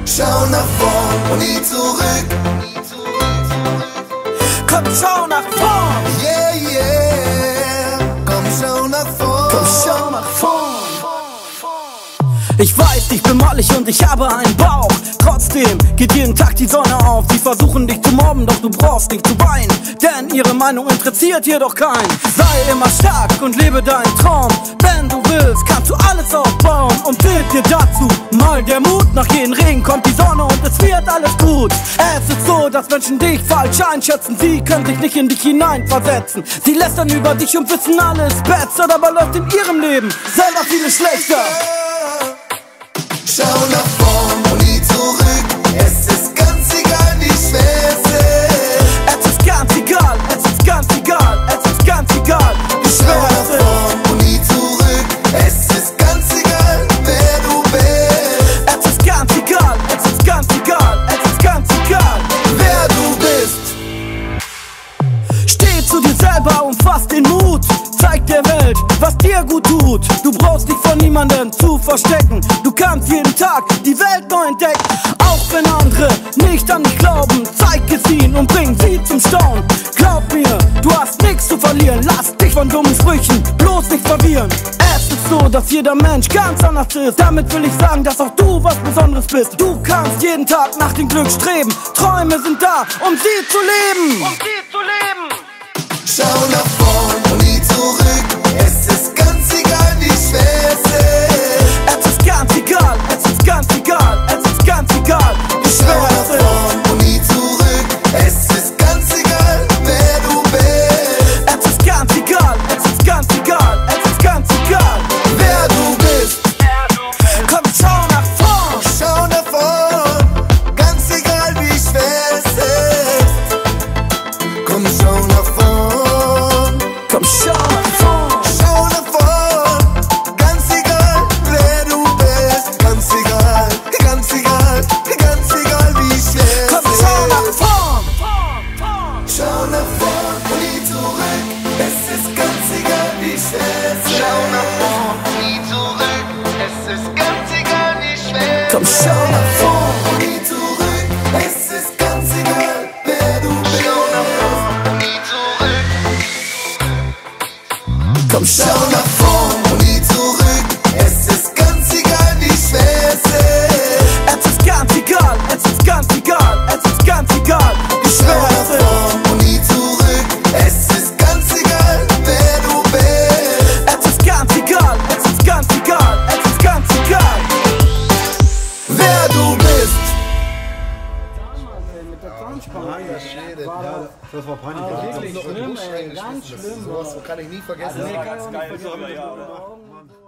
Schau nach vorn und nie zurück. Komm, schau nach vorn. Yeah, yeah. Komm, schau nach vorn. Komm, schau nach vorn. Ich weiß, ich bin mollig und ich habe einen Bauch. Trotzdem geht jeden Tag die Sonne auf. Sie versuchen dich zu mobben, doch du brauchst nicht zu weinen, denn ihre Meinung interessiert hier doch keinen. Sei immer stark und lebe deinen Traum. Wenn du willst, kannst du alles aufbauen. Und bild dir dazu mal der Mut. Nach jedem Regen kommt die Sonne und es wird alles gut. Es ist so, dass Menschen dich falsch einschätzen. Sie können sich nicht in dich hineinversetzen. Sie lästern über dich und wissen alles besser. Dabei läuft in ihrem Leben selber vieles schlechter. Schau nach vorn und nie zurück. Es ist ganz egal, wie schwer es ist. Es ist ganz egal, es ist ganz egal, es ist ganz egal, wie schwer es ist. Schau nach vorn und nie zurück. Es ist ganz egal, wer du bist. Es ist ganz egal, es ist ganz egal, es ist ganz egal, Wer du bist. Steh zu dir selber und fass den Mut. Zeig der Welt, was dir gut tut. Du brauchst dich vor niemandem zu verstecken. Du kannst jeden Tag die Welt neu entdecken. Auch wenn andere nicht an dich glauben, zeig es ihnen und bring sie zum Staunen. Glaub mir, du hast nichts zu verlieren. Lass dich von dummen Sprüchen bloß nicht verwirren. Es ist so, dass jeder Mensch ganz anders ist. Damit will ich sagen, dass auch du was Besonderes bist. Du kannst jeden Tag nach dem Glück streben. Träume sind da, um sie zu leben. Schau nach vorn und nie zurück. Es ist ganz egal, wie schwer es ist. Es ist ganz egal, es ist ganz egal, es ist ganz egal, wie Schau schwer nach es ist. vorn und nie zurück. Es ist ganz egal, wer du bist. Es ist ganz egal, es ist ganz egal, es ist ganz egal, Wer du bist. komm, schau nach vorn. Schau nach vorn, ganz egal, wie schwer es ist. Komm, schau nach vorn. Komm, schau nach vorn. Schau nach vorn, ganz egal, wer du bist. Ganz egal, ganz egal, ganz egal, wie schwer Komm, es schau nach ist. vorn. Schau nach vorn und nie zurück. Es ist ganz egal, wie schwer es ist. Schau nach vorn und nie zurück. Es ist ganz egal, wie schwer. Komm, schau nach vorn. Und nie zurück. Es ist ganz egal, wer du bist. Schau nach vorn und nie zurück. Komm, schau Schau nach vorn und nie zurück. Es ist ganz egal, wie schwer es ist. Es ist ganz egal, es ist ganz egal, es ist ganz egal, wie Schau schwer nach es ist. vorn und nie zurück. Es ist ganz egal, wer du bist. Es ist ganz egal, es ist ganz egal, es ist ganz egal. Wer du bist. Das war peinlich. Wirklich schlimm, ey, ganz schlimm. Sowas kann ich nie vergessen. Nee, kann ich auch nicht Geil, vergessen. ja.